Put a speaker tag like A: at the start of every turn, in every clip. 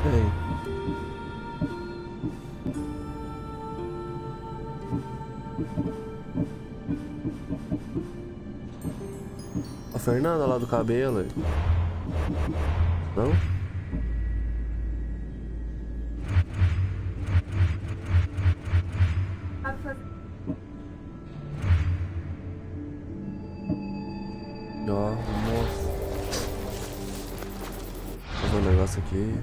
A: Ei. A Fernanda lá do cabelo aí. Não? Ó, moço. Vou fazer um negócio aqui.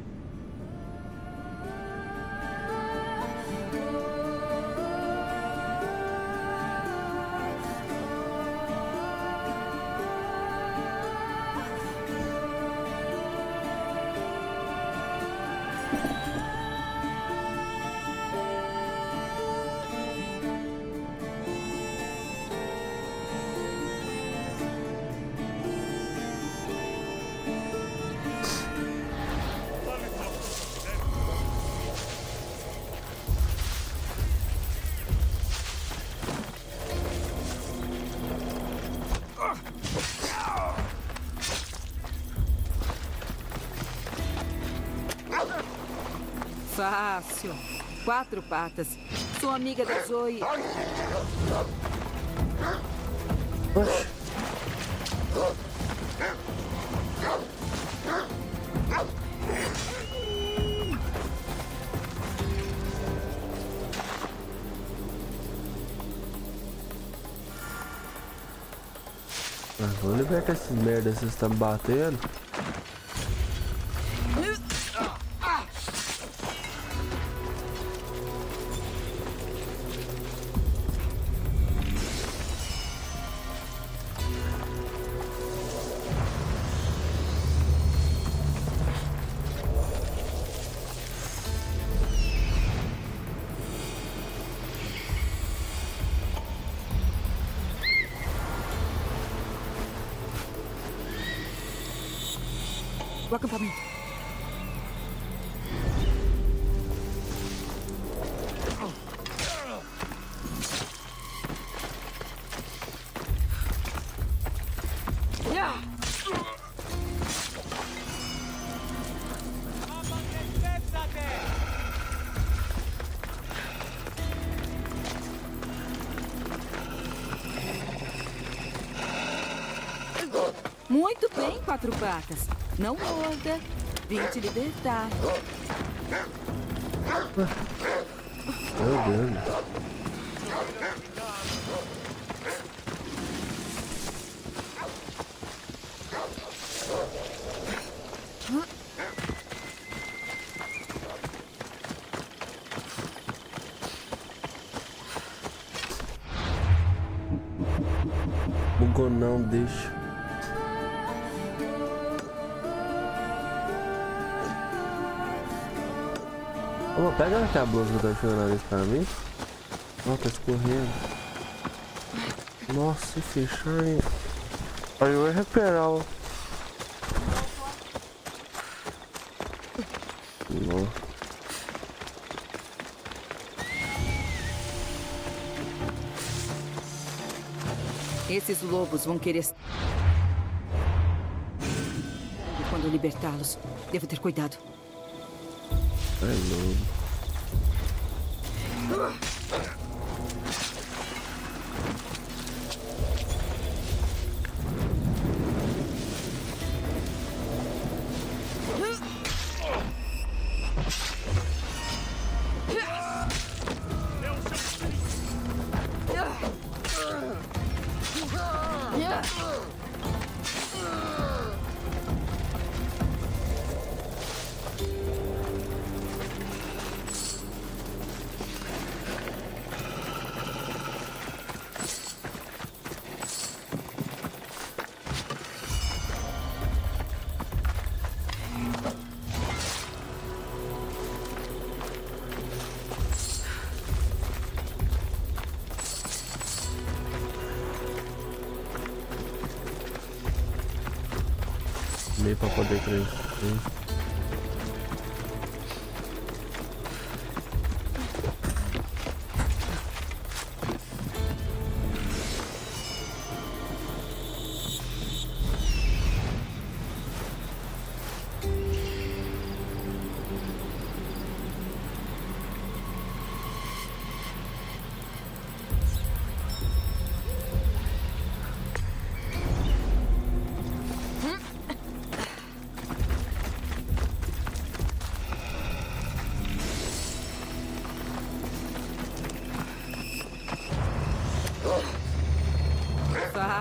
B: Fácil. 4 patas. Sou amiga da Zoe.
A: Oxe. Vamos libertar esses merdas, vocês estão me batendo.
B: O acampamento. Muito bem, 4 patas. Não morda. Vim te libertar.
A: Meu Deus. Bugou não, deixa. Ô, pega aquela blusa que eu tô chorando isso pra mim. Ó, tá escorrendo. Nossa, se fechar aí. Aí eu ia recuperar, ó. Nossa.
B: Esses lobos vão querer... Quando libertá-los, devo ter cuidado.
A: É lobo. Meio pra poder crescer.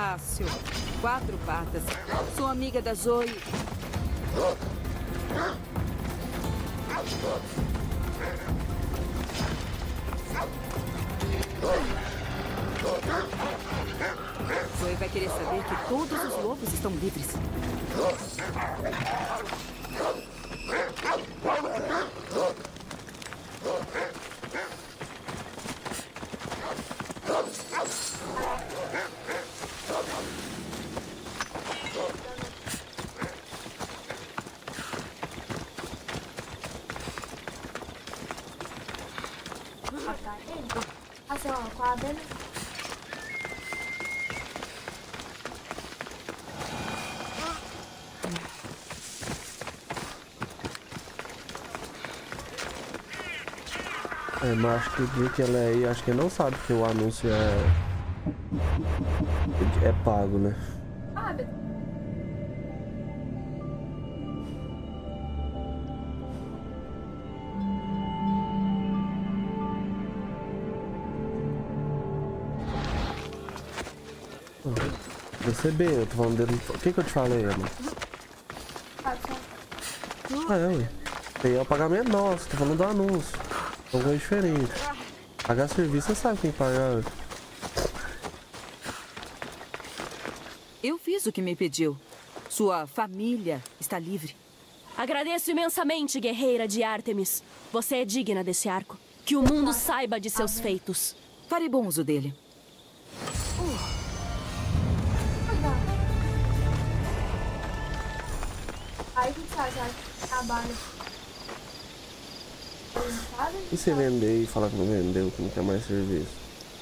B: fácil. 4 patas. Sou amiga da Zoe. Zoe vai querer saber que todos os lobos estão livres.
A: É, mas acho que o dia que ela é aí, acho que ele não sabe que o anúncio é pago, né? Receber, eu tô falando dele. O que eu te falei, Ana? Ah, é, ué. Aí é o pagamento nosso, tô falando do anúncio. É uma coisa diferente. Pagar serviço, você sabe quem pagar.
B: Eu fiz o que me pediu. Sua família está livre.
C: Agradeço imensamente, guerreira de Ártemis. Você é digna desse arco. Que o mundo saiba de seus feitos.
B: Farei bom uso dele.
D: Aí que já trabalha.
A: E se vender e falar que não vendeu, que não quer mais serviço?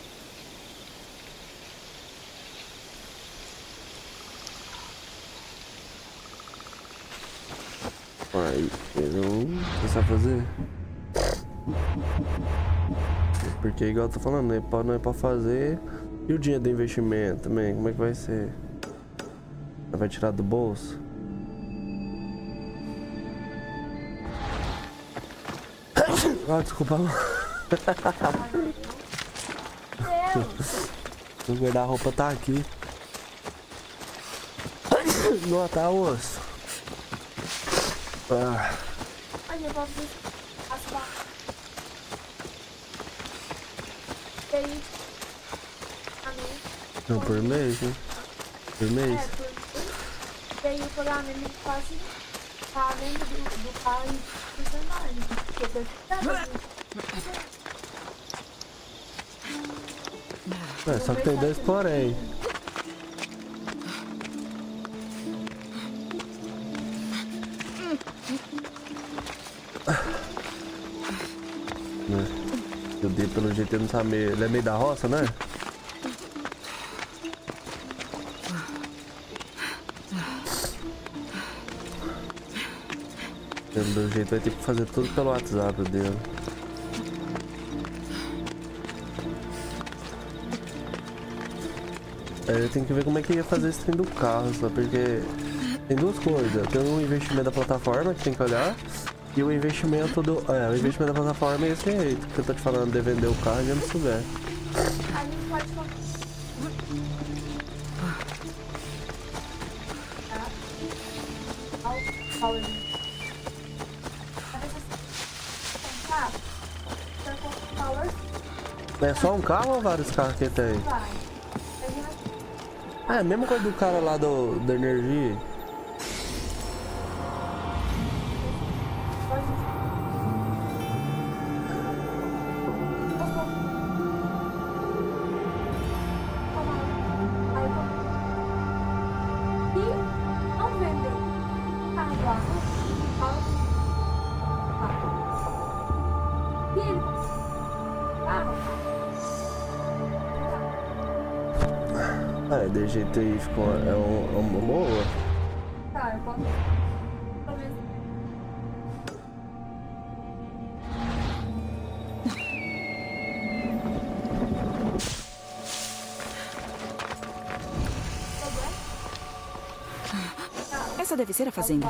A: Aí, o que você vai fazer? Porque igual eu tô falando, não é pra fazer. E o dinheiro do investimento também, como é que vai ser? Vai tirar do bolso? Ah, desculpa. O guarda-roupa tá aqui. Não, tá osso.
D: Olha, eu vou ver as barras. E aí?
A: Não, por mês, né? Por mês?
D: É, por mês. E aí o pagamento quase tá dentro do carro e porcentagem. Porque
A: É, só que tem 2 porém. O D, pelo jeito, ele não sabe. Ele é meio da roça, né? Pelo jeito, vai ter que fazer tudo pelo WhatsApp dele. Eu tenho que ver como é que ia fazer esse trem do carro, só porque tem duas coisas. Tem um investimento da plataforma que tem que olhar. E o investimento o investimento da plataforma é esse jeito. Que eu tô te falando de vender o carro e já não souber.
D: a gente pode falar.
A: É só um carro ou vários carros que tem? É a mesma coisa do cara lá da energia. De jeito aí ficou uma boa.
D: Tá, eu posso.
B: Essa deve ser a fazenda.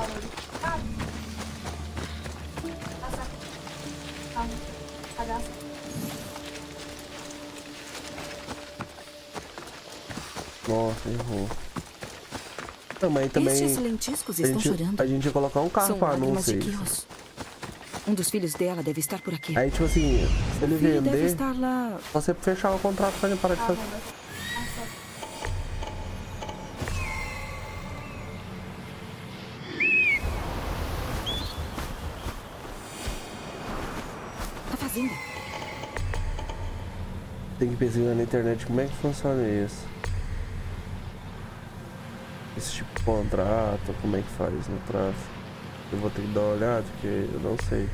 A: Nossa, errou. Também,
B: Estes lentiscos estão chorando.
A: a gente ia colocar um carro
B: São
A: pra
B: lágrimas de
A: anúncio.
B: Kios. Um dos filhos dela deve estar por aqui.
A: Aí, tipo assim, se ele
B: Filho deve
A: vender,
B: estar lá.
A: só você fechar o contrato pra ele parar de fazer.
B: A fazenda.
A: Tem que pesquisar na internet como é que funciona isso. Esse tipo de contrato, como é que faz no tráfico. Eu vou ter que dar uma olhada, porque eu não sei.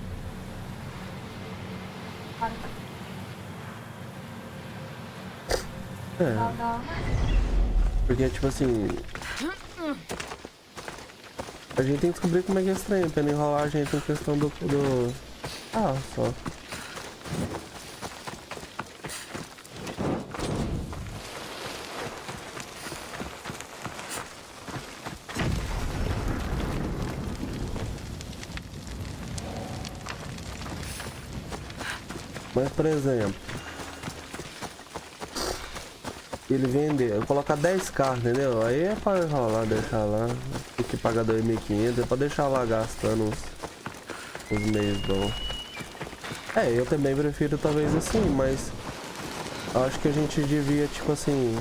A: Porque, tipo assim... a gente tem que descobrir como é que é estranho, pra não enrolar a gente em questão do... Ah, só. Mas, por exemplo, ele vender, eu colocar 10 carros, entendeu? Aí é pra enrolar, deixar lá. Tem que pagar 2.500, é pra deixar lá gastando os meios bons. É, eu também prefiro talvez assim, mas acho que a gente devia, tipo assim,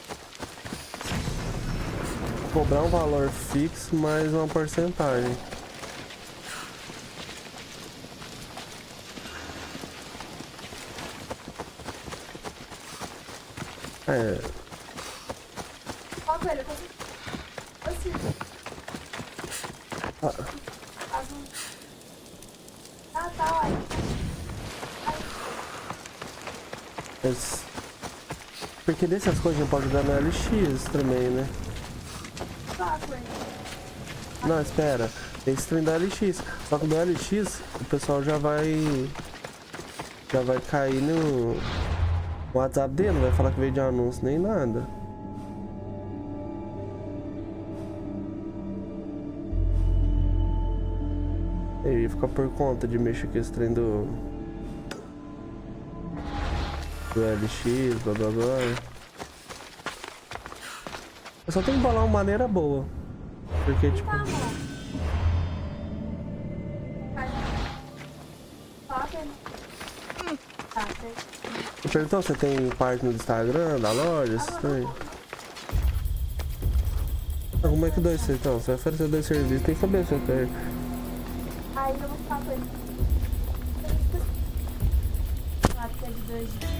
A: cobrar um valor fixo mais uma porcentagem. É.
D: Ó, velho, assim.
A: Ah,
D: Tá.
A: porque dessas coisas a gente pode jogar no LX também, né? Não, espera. Tem esse trem do LX. Só que do LX o pessoal já vai cair no WhatsApp dele, não vai falar que veio de anúncio nem nada. Ele fica por conta de mexer com esse trem do LX, blá blá blá. Eu só tenho que bolar uma maneira boa. Porque tipo. Eu perguntou se tem página do Instagram, da loja, esses trem. Como é que dois então? Você vai oferecer dois serviços, tem que saber se eu tenho.
D: Aí eu vou ficar com ele. Claro que é de 2 dias.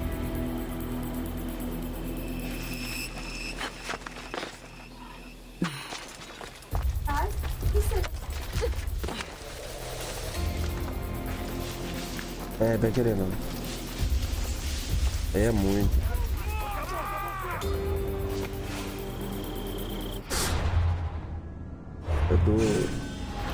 D: Ai, isso
A: é, vai querer não. É muito. É doido.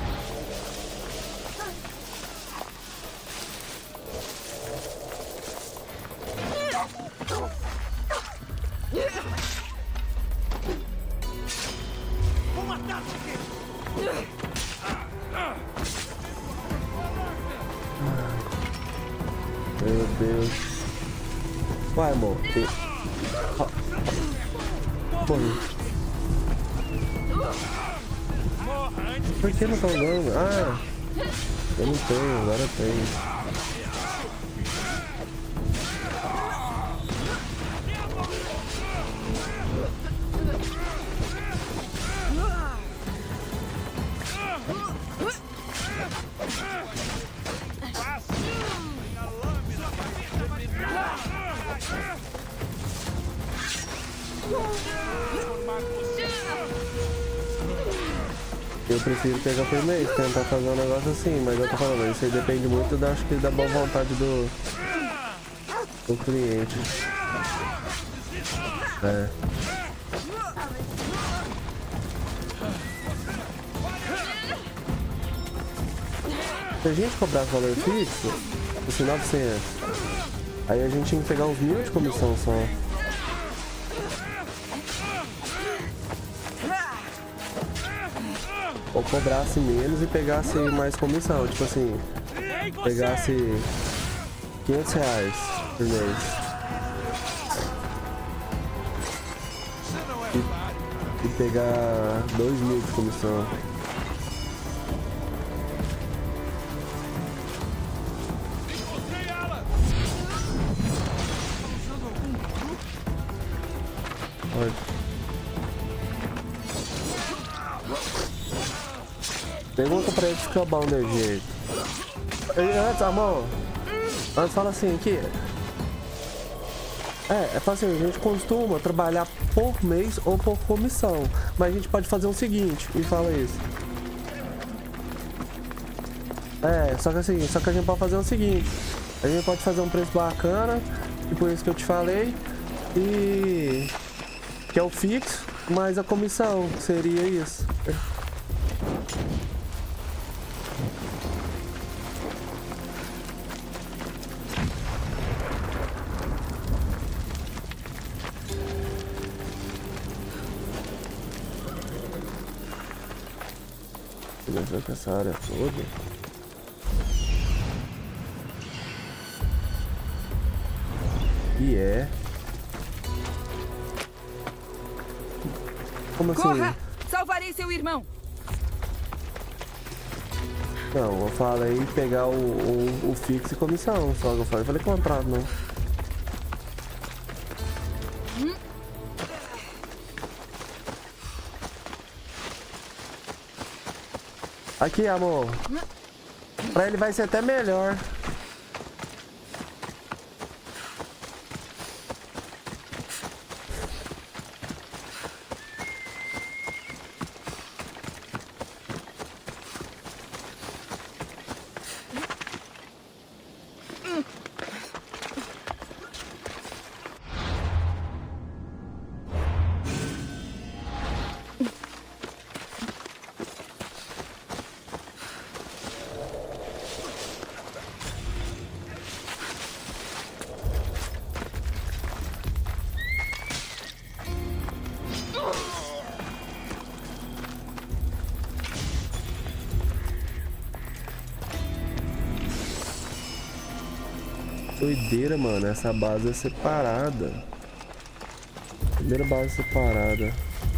A: Meu Deus. Vai, amor. Por que não tá usando? Ah, eu não tenho, agora eu tenho. Eu prefiro pegar por mês, tentar fazer um negócio assim, mas eu tô falando, isso aí depende muito da, acho que da boa vontade do cliente. É. Se a gente cobrasse valor fixo, fosse 900, aí a gente tinha que pegar uns 1.000 de comissão só. Ou cobrasse menos e pegasse mais comissão, tipo assim, pegasse R$500 por mês. e pegar 2.000 de comissão. Olha. Pergunta pra ele se fica bom de jeito. Antes, amor. Antes fala assim, aqui. Fala assim, a gente costuma trabalhar por mês ou por comissão. Mas a gente pode fazer o seguinte, me fala isso. Só que a gente pode fazer o seguinte. A gente pode fazer um preço bacana, tipo isso que eu te falei. E... que é o fixo, mais a comissão, seria isso. Com essa área toda. E como assim?
B: Corra! Salvarei seu irmão!
A: Não, eu falei pegar o fixo e comissão, só que eu falei contrato, não. Aqui, amor. Pra ele vai ser até melhor. Doideira, mano. Essa base é separada. Primeira base separada.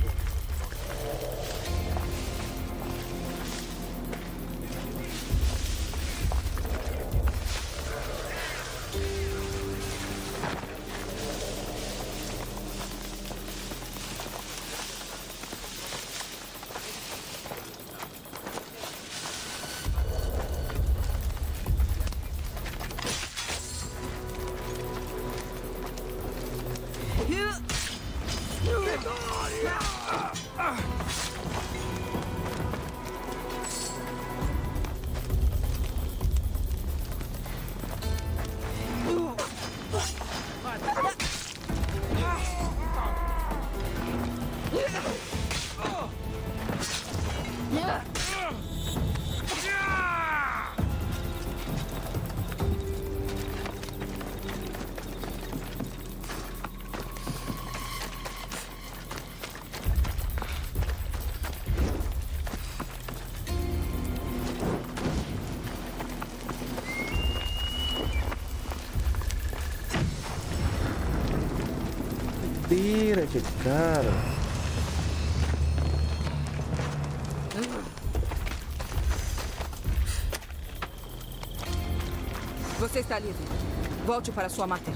A: Tira que cara.
B: Você está livre. Volte para sua mater.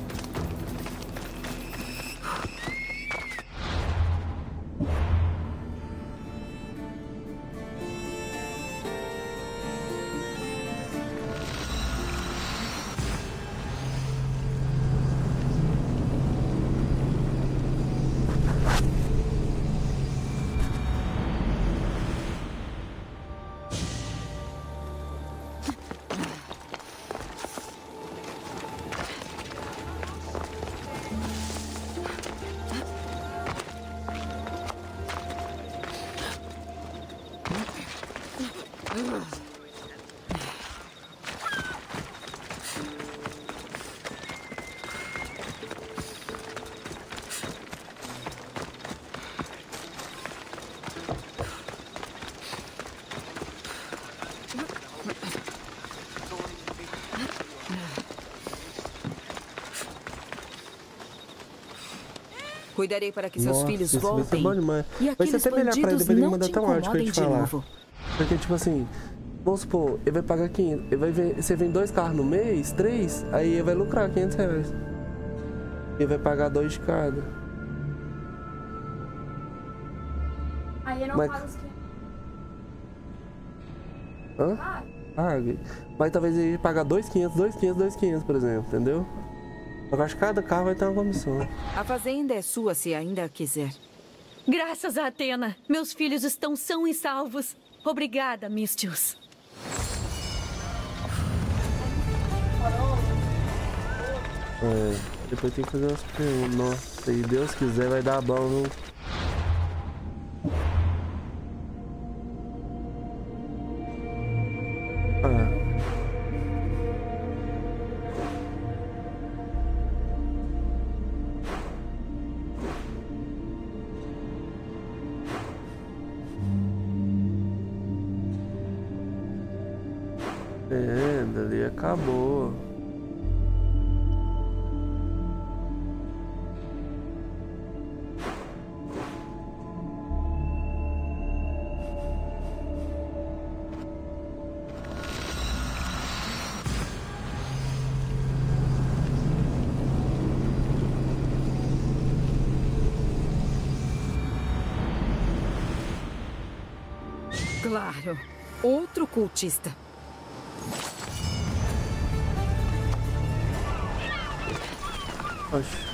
B: Cuidarei para que seus
A: Nossa,
B: filhos
A: isso vai ser
B: voltem.
A: bom demais.
B: E
A: Vai ser
B: aqueles
A: até melhor pra ele,
B: bandidos
A: depois ele
B: não
A: mandar
B: te
A: até um áudio pra
B: incomodem
A: gente
B: de
A: falar.
B: novo.
A: Porque, tipo assim, vamos supor, ele vai pagar 500. Ele vai você vende 2 carros no mês, 3, aí ele vai lucrar R$500. Ele vai pagar 2 de cada.
D: Aí eu não
A: Mas-
D: pago os 500.
A: Hã? Pague. Mas talvez ele pagar 2.500, 2.500, 2.500, por exemplo, entendeu? Eu acho que cada carro vai ter uma comissão.
B: A fazenda é sua se ainda a quiser.
C: Graças a Atena, meus filhos estão são e salvos. Obrigada, Mistios.
A: É, depois tem que fazer umas perguntas. Nossa, se Deus quiser vai dar bom, viu? Ah. É, dali acabou.
B: Claro. Outro cultista.
A: Oxe.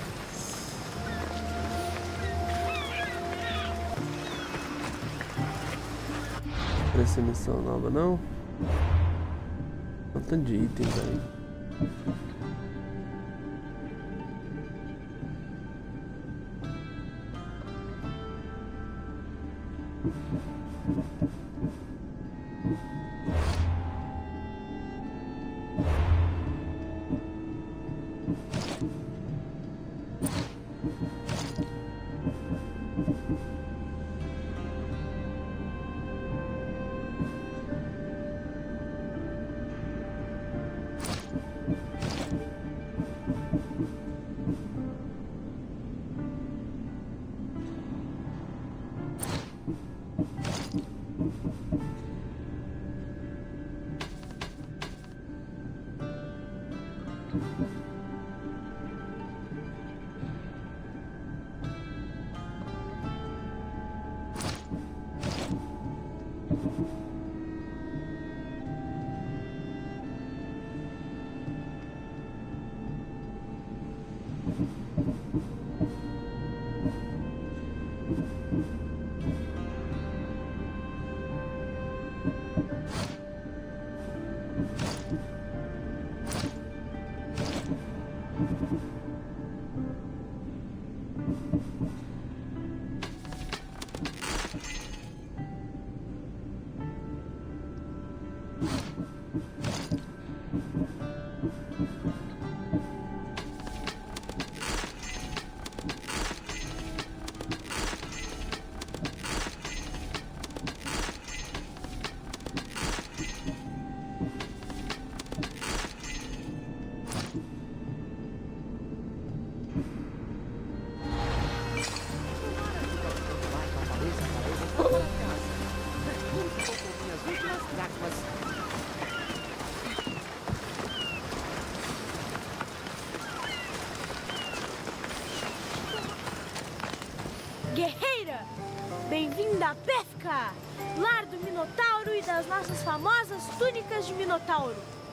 A: Essa missão nova não? Quanto de item, velho.
E: Guerreira! Bem-vinda a Péfica, lar do Minotauro e das nossas famosas túnicas de Minotauro.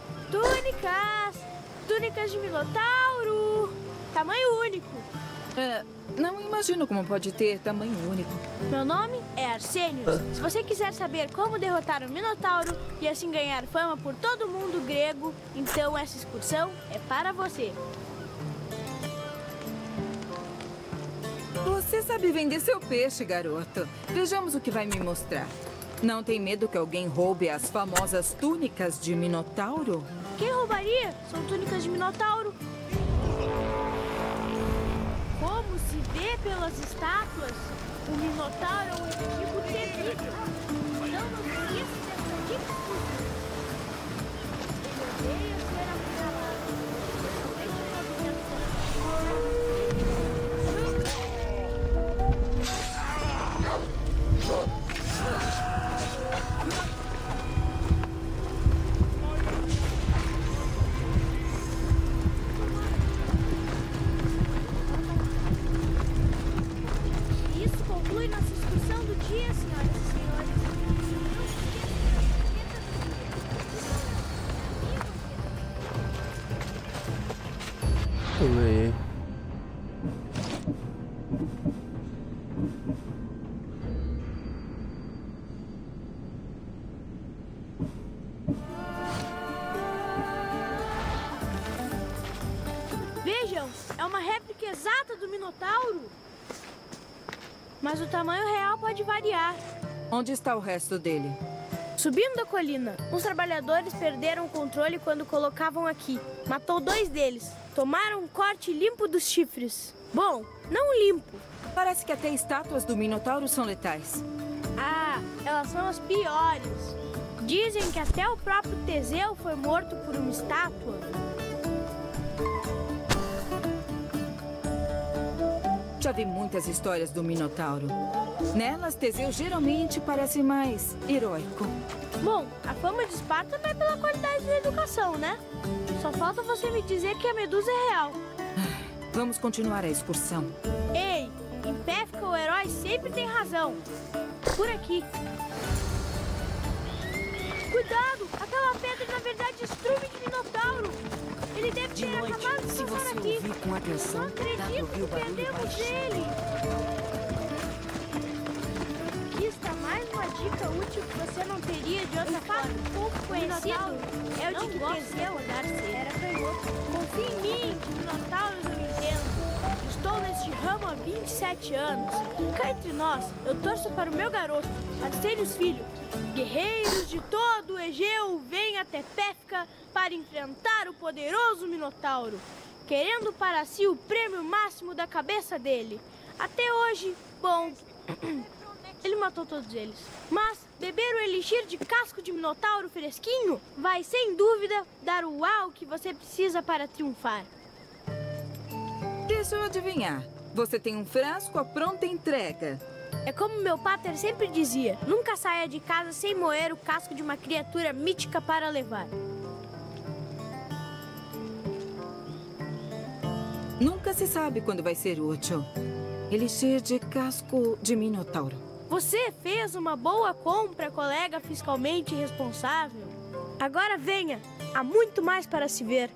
E: Túnicas de Minotauro, tamanho único.
B: Não imagino como pode ter tamanho único.
E: Meu nome é Arsênios. Se você quiser saber como derrotar o Minotauro e assim ganhar fama por todo mundo grego, então essa excursão é para você.
B: Você sabe vender seu peixe, garoto. Vejamos o que vai me mostrar. Não tem medo que alguém roube as famosas túnicas de Minotauro?
E: Quem roubaria? São túnicas de Minotauro. Como se vê pelas estátuas, o Minotauro é um inimigo terrível. Não nos esqueça dessa dica. Ele odeia ser apunhalado. Deixa o movimento. Vejam, é uma réplica exata do Minotauro. Mas o tamanho real pode variar.
B: Onde está o resto dele?
E: Subindo a colina, os trabalhadores perderam o controle quando colocavam aqui. Matou 2 deles. Tomaram um corte limpo dos chifres. Bom, não limpo.
B: Parece que até estátuas do Minotauro são letais.
E: Ah, elas são as piores. Dizem que até o próprio Teseu foi morto por uma estátua.
B: Já vi muitas histórias do Minotauro. Nelas, Teseu geralmente parece mais heróico.
E: Bom, a fama de Esparta não é pela qualidade da educação, né? Só falta você me dizer que a Medusa é real.
B: Vamos continuar a excursão.
E: Ei, em Péfica o herói sempre tem razão. Por aqui. Cuidado! Aquela pedra na verdade é estrume de Minotauro. Ele deve
F: De
E: ter
F: noite,
E: acabado de
F: se
E: passar
F: você
E: aqui.
F: ouvir com atenção,
E: Não
F: dá pra
E: acredito
F: ouvir o
E: que
F: barulho
E: perdemos
F: baixinho.
E: ele. Aqui está mais uma dica útil que você não teria de outra forma. Pouco conhecido é o de que Teseu era canhoto. Confie em mim, que dinossauros eu me entendo. Estou neste ramo há 27 anos. Cá entre nós, eu torço para o meu garoto, Arcênios Filho. Guerreiros de todo o Egeu vêm até Péfica para enfrentar o poderoso Minotauro, querendo para si o prêmio máximo da cabeça dele. Até hoje, bom, ele matou todos eles. Mas beber o elixir de casco de Minotauro fresquinho vai, sem dúvida, dar o uau que você precisa para triunfar.
B: Deixa eu adivinhar. Você tem um frasco à pronta entrega.
E: É como meu pater sempre dizia, nunca saia de casa sem moer o casco de uma criatura mítica para levar.
B: Nunca se sabe quando vai ser útil. Elixir de casco de Minotauro.
E: Você fez uma boa compra, colega fiscalmente responsável. Agora venha, há muito mais para se ver.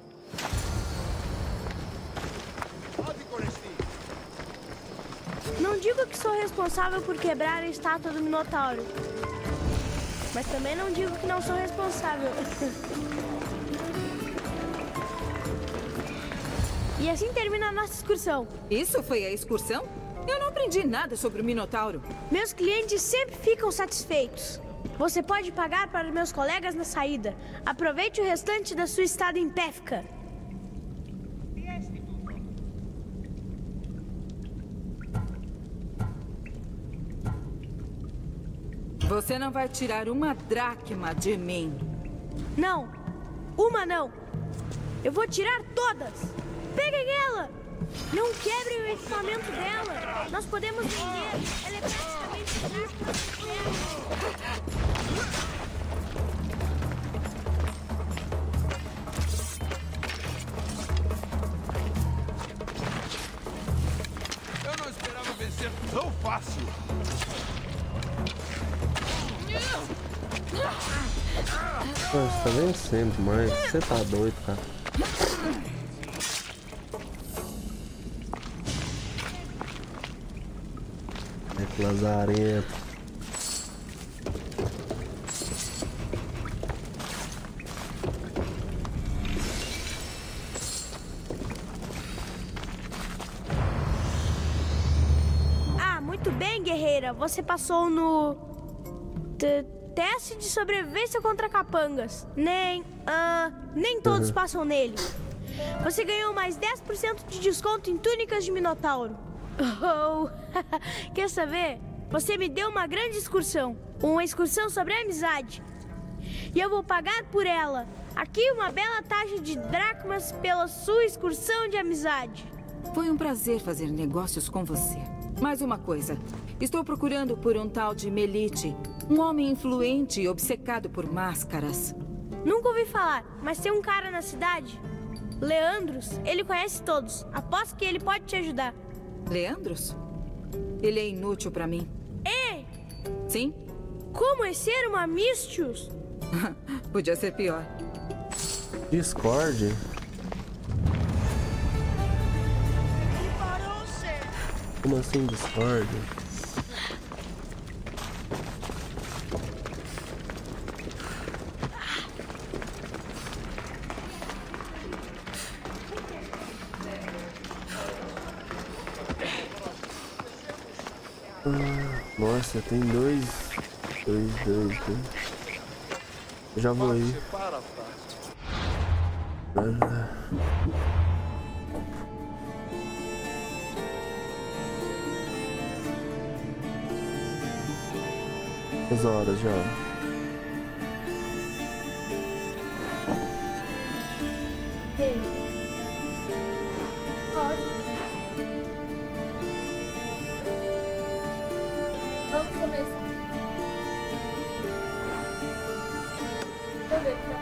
E: Não digo que sou responsável por quebrar a estátua do Minotauro. Mas também não digo que não sou responsável. E assim termina a nossa excursão.
B: Isso foi a excursão? Eu não aprendi nada sobre o Minotauro.
E: Meus clientes sempre ficam satisfeitos. Você pode pagar para meus colegas na saída. Aproveite o restante da sua estada em Péfica.
B: Você não vai tirar uma dracma de mim.
E: Não, uma não. Eu vou tirar todas. Peguem ela. Não quebrem o equipamento dela. Nós podemos vender. Ela é praticamente dracma de ferro.
G: Eu não esperava vencer tão fácil.
A: Nossa, tá vencendo demais. Você tá doido, cara. É que lazarento.
E: Ah, muito bem, guerreira. Você passou no... teste de sobrevivência contra capangas. Nem todos passam nele. Você ganhou mais 10% de desconto em túnicas de Minotauro. Oh, quer saber? Você me deu uma grande excursão. Uma excursão sobre a amizade. E eu vou pagar por ela. Aqui uma bela taxa de dracmas pela sua excursão de amizade.
B: Foi um prazer fazer negócios com você. Mais uma coisa. Estou procurando por um tal de Melite. Um homem influente e obcecado por máscaras.
E: Nunca ouvi falar, mas tem um cara na cidade. Leandros, ele conhece todos. Aposto que ele pode te ajudar.
B: Leandros? Ele é inútil pra mim.
E: Ei!
B: Sim?
E: Como é ser uma Mistius?
B: Podia ser pior.
A: Discord? Como assim Discord? Nossa, tem dois. Já vou aí. Quantas horas já?
D: Vamos começar. Deixa eu ver, tá?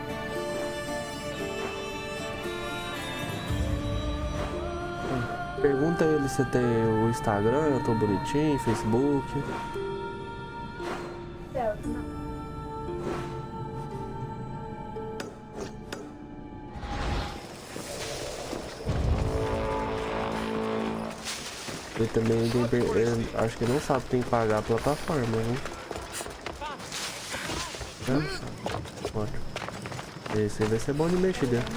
A: Pergunta ele se tem o Instagram, eu tô bonitinho, Facebook.
D: Certo, não.
A: Ele também tem, ele, acho que não sabe que tem que pagar a plataforma, né? Ótimo. Esse aí vai ser bom de mexer dentro.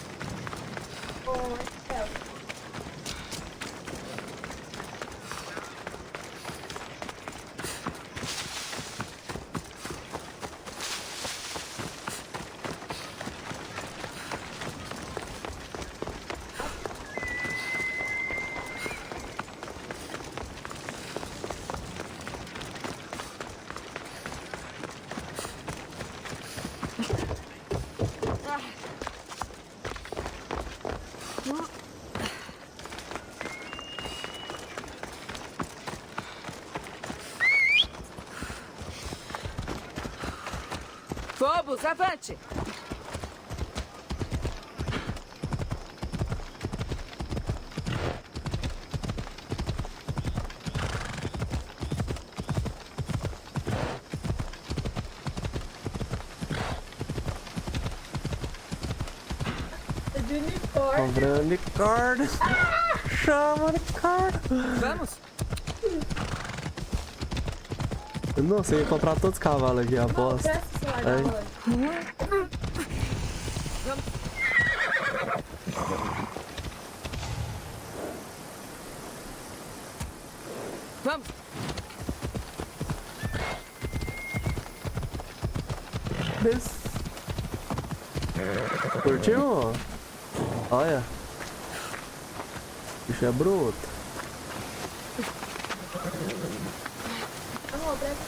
B: Phobos, avante!
D: De unicórnio.
A: Comprando unicórnio. Chama unicórnio.
B: Vamos!
A: Eu não sei, ia comprar todos os cavalos aqui, aposto.
D: Presta o celular da
A: Aí.
D: Rolante.
B: Vamos!
A: Curtiu? Olha. Bicho é bruto.
D: Amor, presta.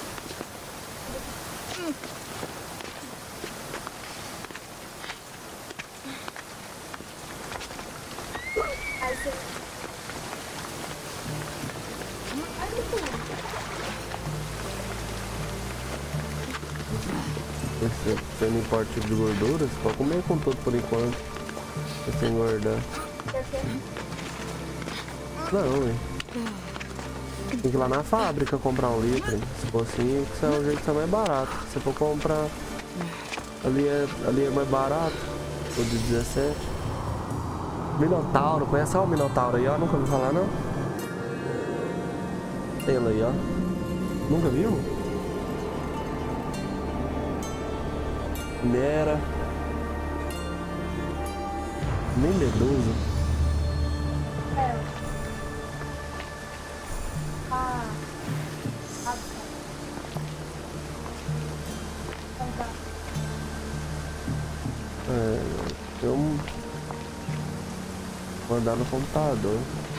D: Aí você... Aí no fundo.
A: Você não importa o tipo de gordura, você pode comer com tudo por enquanto. Sem engordar.
D: Quer que...
A: Não, hein? Tem que ir lá na fábrica comprar um litro. Se for assim, que é o jeito que é mais barato. Se for comprar ali é mais barato. O de 17. Minotauro, conhece o Minotauro aí, ó? Nunca ouviu falar não? Tem ele aí, ó. Nunca viu? Mera. Nem medusa.
D: É.
A: Eu vou andar no computador.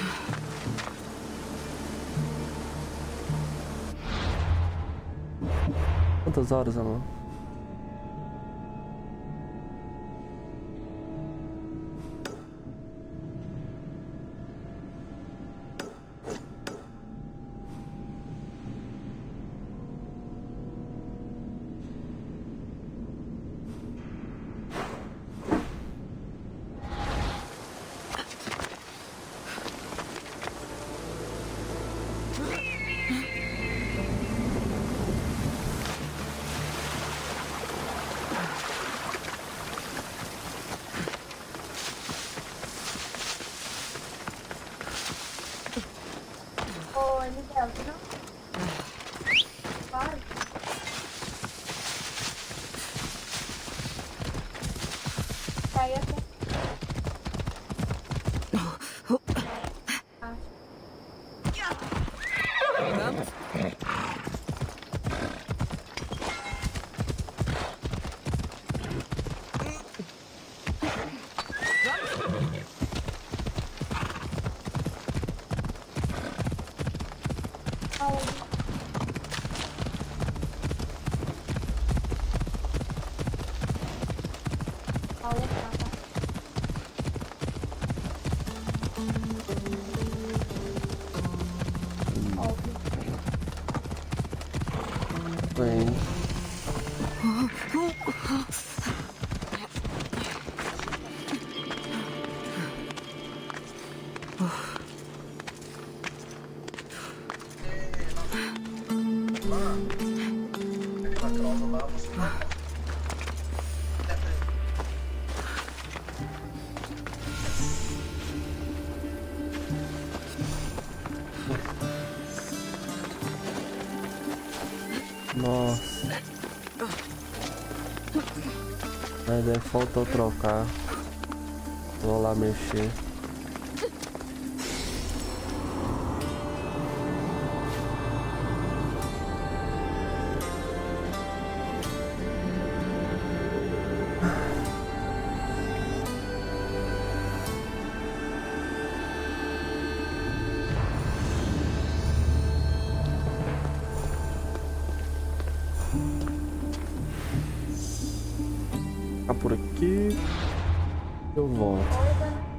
A: Quantas horas, amor?
D: Vai. Sai até.
B: Vamos.
A: Bem. Nossa. Aí deve faltou trocar. Vou lá mexer. Ficar por aqui. Eu volto.